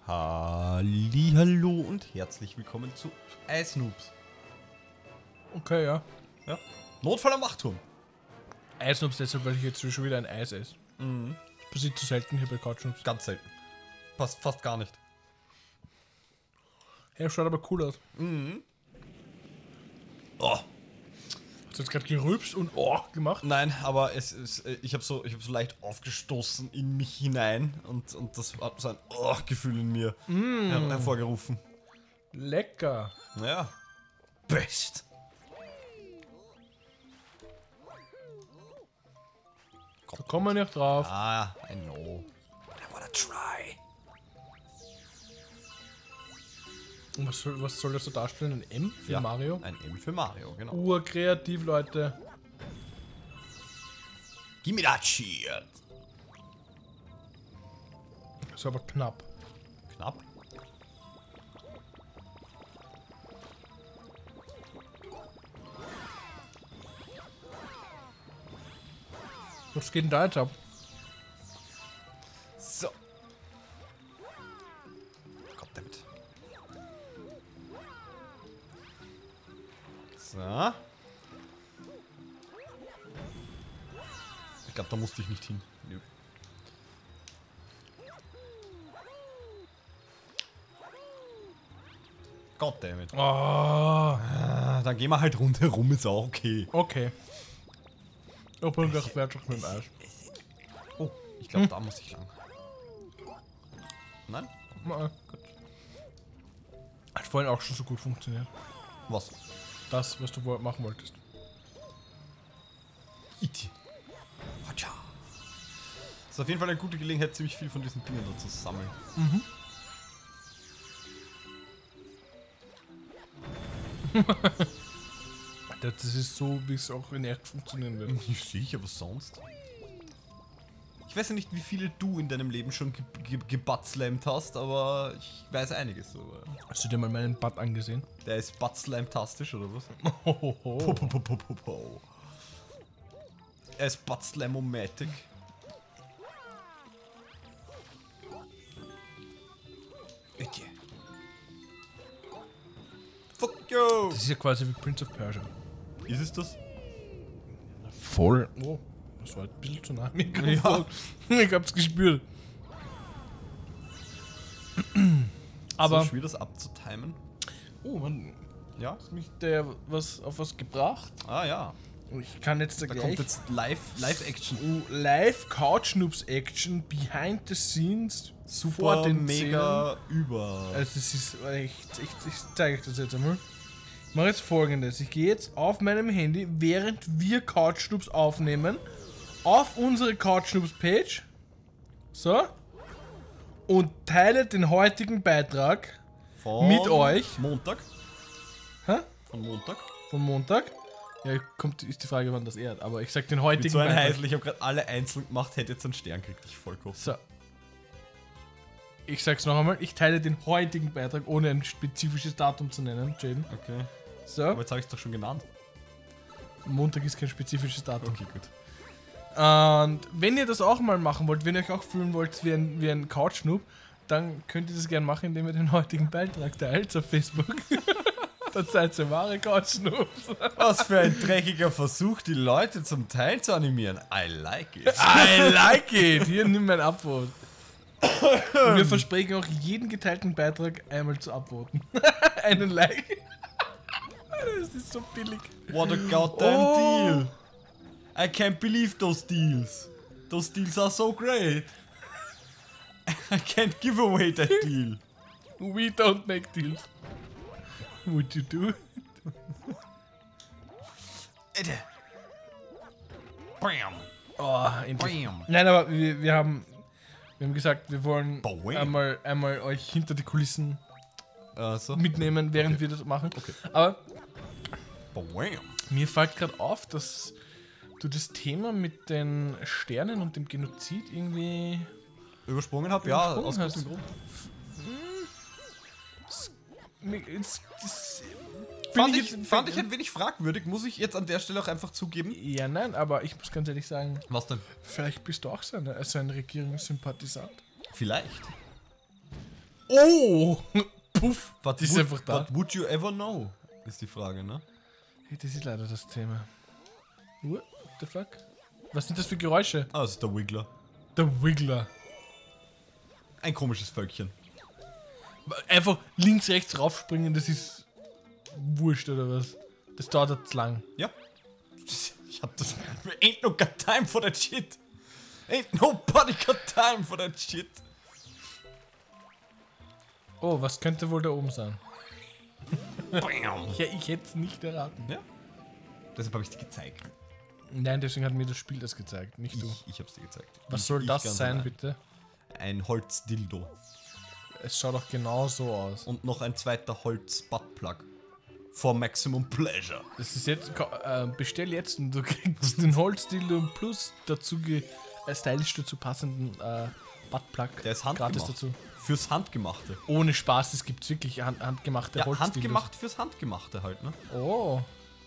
Hallihallo und herzlich willkommen zu Eisnoobs. Okay, ja. Ja. Notfall am Wachturm. Eisnoobs deshalb, weil ich jetzt schon wieder ein Eis esse. Mhm. Das passiert zu selten hier bei Couchnoobs. Ganz selten. Passt fast gar nicht. Ja, schaut aber cool aus. Mhm. Oh. Hast du jetzt gerade gerülpst und gemacht? Nein, aber ich habe so leicht aufgestoßen in mich hinein und das hat so ein Gefühl in mir hervorgerufen. Lecker. Naja. Best. Da kommen wir nicht drauf. Ah, I know. But I wanna try. Und was soll das so darstellen? Ein M für Mario? Ein M für Mario, genau. Urkreativ, Leute. Gib mir das shit. Ist aber knapp. Knapp. Was geht denn da jetzt ab? So. Goddammit. So. Ich glaube, da musste ich nicht hin. Nö. Goddammit. Oh, Dann gehen wir halt rundherum, ist auch okay. okay. Ich bin gleich fertig mit dem Eis. Oh, ich glaube, da muss ich lang. Nein? Gut. Hat vorhin auch schon so gut funktioniert. Was? Das, was du machen wolltest. Iti. Hatscha. Das ist auf jeden Fall eine gute Gelegenheit, ziemlich viel von diesen Dingen da zu sammeln. Mhm. Das ist so, wie es auch in echt funktionieren wird. Nicht sicher, was sonst? Ich weiß ja nicht, wie viele du in deinem Leben schon gebuttslamt hast, aber ich weiß einiges. Aber Hast du dir mal meinen Butt angesehen? der ist buttslam-tastisch, oder was? Hohoho. Po. Er ist buttslam-o-matic. Okay. Fuck you! Das ist ja quasi wie Prince of Persia. Ist es das? Voll. Oh, das war ein bisschen zu nah am Mikrofon. Ich hab's gespürt. Aber. So schwer, das abzutimen. Oh, Mann. Ja? Hat mich der auf was gebracht? Ah ja. Ich kann jetzt Da gleich. kommt jetzt Live-Action. Live Couch Noobs Action behind the scenes Super vor den mega über. Also das ist echt, ich zeige euch das jetzt einmal. Ich mache jetzt folgendes. Ich gehe jetzt auf meinem Handy, während wir Couch Noobs aufnehmen, auf unsere Couch Noobs Page. So. Und teile den heutigen Beitrag Von mit euch. Montag. Hä? Von Montag. Von Montag. Ja, ist die Frage, wann das ehrt. Aber ich sag den Mit heutigen so ein Beitrag. Heißel, ich habe gerade alle einzeln gemacht, hätte jetzt einen Stern gekriegt, ich voll cool. So. Ich sag's noch einmal, ich teile den heutigen Beitrag, ohne ein spezifisches Datum zu nennen, Jaden. Okay. So. Aber jetzt habe ich es doch schon genannt. Montag ist kein spezifisches Datum. Okay, gut. Und wenn ihr das auch mal machen wollt, wenn ihr euch auch fühlen wollt wie ein Couch-Noob, dann könnt ihr das gerne machen, indem ihr den heutigen Beitrag teilt auf Facebook. Dann seid ihr wahre Couch-Noobs. Was für ein dreckiger Versuch, die Leute zum Teil zu animieren. I like it. I like it! Hier, nimm mein Upvote. Und wir versprechen auch jeden geteilten Beitrag einmal zu upvoten. Einen Like. Das ist so billig. What a goddamn Oh. deal. I can't believe those deals. Those deals are so great. I can't give away that deal. We don't make deals. Would you do? Bam. Oh, endlich. Bam. Nein, aber wir haben gesagt, wir wollen Bam. einmal euch hinter die Kulissen So. mitnehmen, während wir das machen. Aber Bam. mir fällt gerade auf, dass du das Thema mit den Sternen und dem Genozid irgendwie Übersprungen habe? Ja, Übersprungen aus hast. gutem Grund. Fand ich ein wenig fragwürdig, muss ich jetzt an der Stelle auch einfach zugeben. Ja, nein, aber ich muss ganz ehrlich sagen, Was denn? vielleicht bist du auch so ein Regierungssympathisant. Vielleicht. Oh! Puff! What Die ist einfach da. What would you ever know? Ist die Frage, ne? Hey, das ist leider das Thema. What the fuck? Was sind das für Geräusche? Ah, das ist der Wiggler. Der Wiggler. Ein komisches Völkchen. Einfach links, rechts raufspringen, das ist wurscht oder was? Das dauert jetzt lang. Ja. Ich hab das. Ain't no got time for that shit. Ain't nobody got time for that shit. Oh, was könnte wohl da oben sein? Bam. Ja, ich hätte es nicht erraten. Ja. Deshalb habe ich dir gezeigt. Nein, deswegen hat mir das Spiel das gezeigt, nicht du. Ich hab's dir gezeigt. Was Ich- soll ich das ganz sein, allein. bitte? Ein Holzdildo. Es schaut doch genau so aus. Und noch ein zweiter Holz-Buttplug. For maximum pleasure. Das ist jetzt, bestell jetzt und du kriegst den Holzdildo plus dazu stylisch dazu passenden Buttplug. Der ist gratis handgemacht. dazu. Fürs Handgemachte. Ohne Spaß, es gibt wirklich handgemachte Ja, Holzdildos. handgemacht fürs Handgemachte halt, ne? Oh.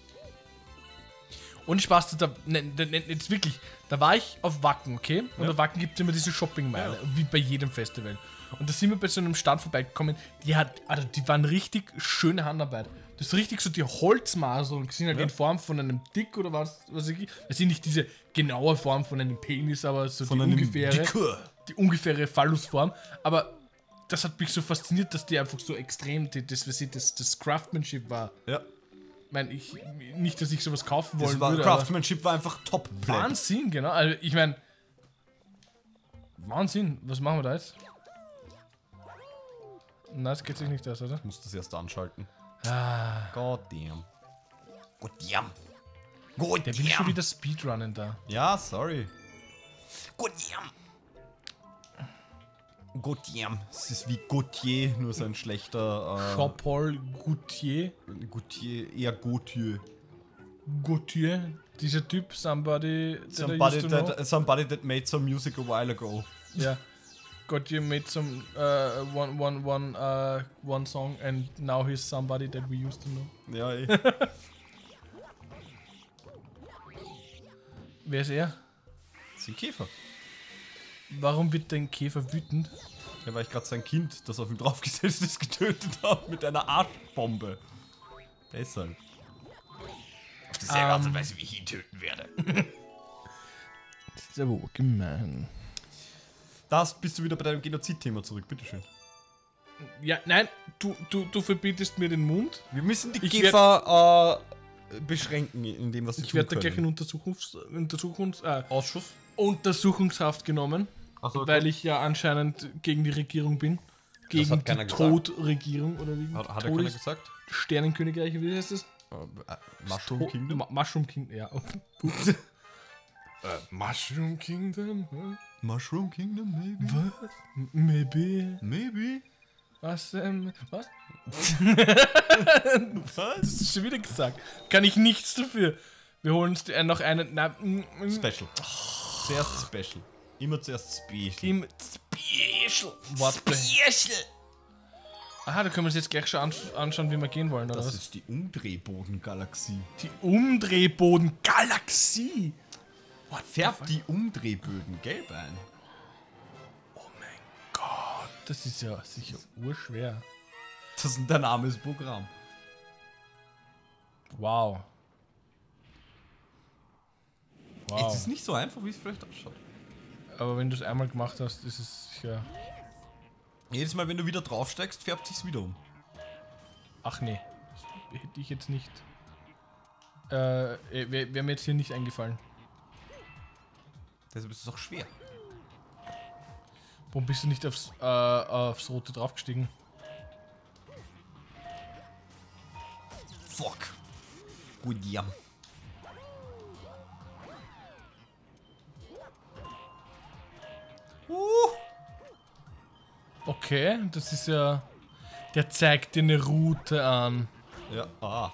Ohne Spaß, jetzt wirklich, da war ich auf Wacken, okay? Und Ja. auf Wacken gibt es immer diese Shoppingmeile, Ja. wie bei jedem Festival. Und da sind wir bei so einem Stand vorbeigekommen, die waren richtig schöne Handarbeit. Das ist richtig so die Holzmaserung gesehen, halt Ja. in Form von einem Dick oder was weiß ich. Das sind nicht diese genaue Form von einem Penis, aber so Von die einem ungefähre, Dicker. die ungefähre Phallusform. Aber das hat mich so fasziniert, dass die einfach so extrem, das Craftsmanship war. Ja. Ich meine, nicht, dass ich sowas kaufen wollen Das war, würde, Craftsmanship war einfach top. aber Wahnsinn, genau. Also ich meine, Wahnsinn. Was machen wir da jetzt? Nein, das geht sich nicht aus, oder? Ich muss das erst anschalten. Ah, Goddamn. Goddamn. der will schon wieder Speedrunnen da. Ja, sorry. Goddamn. Goddamn. Es ist wie Gautier, nur so ein schlechter. Jean-Paul Gaultier. Gautier, eher Gautier. Gaultier. Dieser Typ, somebody Somebody that made some music a while ago. Ja. Gaultier made some one song and now he's somebody that we used to know. Ja, eh. Wer ist er? Das ist ein Käfer. Warum wird dein Käfer wütend? Ja, weil ich gerade sein Kind, das auf ihm draufgesetzt ist, getötet habe mit einer Arschbombe. Deshalb. Auf die selbe Art und Weise, wie ich ihn töten werde. Das ist aber auch gemein. Bist du wieder bei deinem Genozid-Thema zurück, bitteschön. Ja, nein, du verbietest mir den Mund. Wir müssen die Ich Käfer beschränken in dem, was sie Ich tun werde da können. gleich in Ausschuss? Untersuchungshaft genommen, Ach so, weil ich ja anscheinend gegen die Regierung bin. Gegen hat die keiner gesagt. Todregierung oder wie? Hat er keiner gesagt? Sternenkönigreiche, wie heißt das? Mushroom Kingdom? Mushroom Kingdom, ja. Mushroom Kingdom? Hä? Mushroom Kingdom, maybe? Was? Maybe. Maybe? Was? Was? Was? Das ist schon wieder gesagt. Kann ich nichts dafür. Wir holen uns noch einen. Special. Zuerst Special. Immer zuerst Special. Im Special. Special. Aha, da können wir uns jetzt gleich schon anschauen, wie wir gehen wollen, oder Das was? ist die Umdrehbodengalaxie. Die Umdrehboden-Galaxie. Färbt die Umdrehböden gelb ein. Oh mein Gott, das ist ja sicher urschwer. Das ist dein armes Programm. Wow. Es ist nicht so einfach, wie es vielleicht ausschaut. Aber wenn du es einmal gemacht hast, ist es sicher. Jedes Mal, wenn du wieder draufsteigst, färbt sich's wieder um. Ach nee, das hätte ich jetzt nicht. Wäre mir jetzt hier nicht eingefallen. Deshalb ist es auch schwer. Warum bist du nicht aufs Rote draufgestiegen? Fuck. Gut, ja. Okay, das ist ja. Der zeigt dir eine Route an. Ja,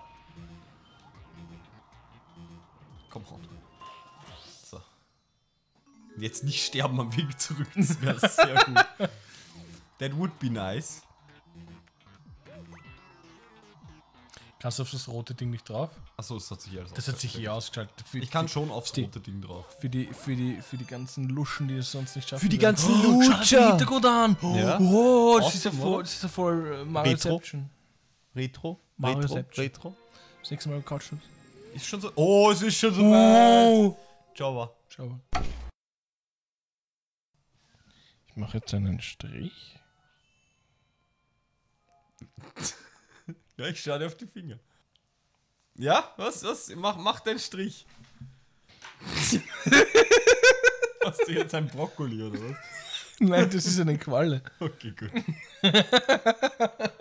Komm on. So. Jetzt nicht sterben am Weg zurück, das wäre sehr gut. That would be nice. Kannst du auf das rote Ding nicht drauf? Achso, das hat sich alles Das hat sich ausgeschaltet. Ich kann schon aufs rote Ding drauf. Für die ganzen Luschen, die es sonst nicht schaffen. Für die werden. ganzen Schau dir den Lutscher! Hintergrund an! Ja. Oh, das Awesome, ist ja voll Marioception. Retro? Marioception. Retro? Das nächste Mal Couchschubs. Ist schon so. Oh, es ist schon so weit. Java. Schau mal. Ich mache jetzt einen Strich. Ja, ich schau dir auf die Finger. Ja, was? Mach den Strich. Hast du jetzt ein Brokkoli oder was? Nein, das ist eine Qualle. Okay, gut.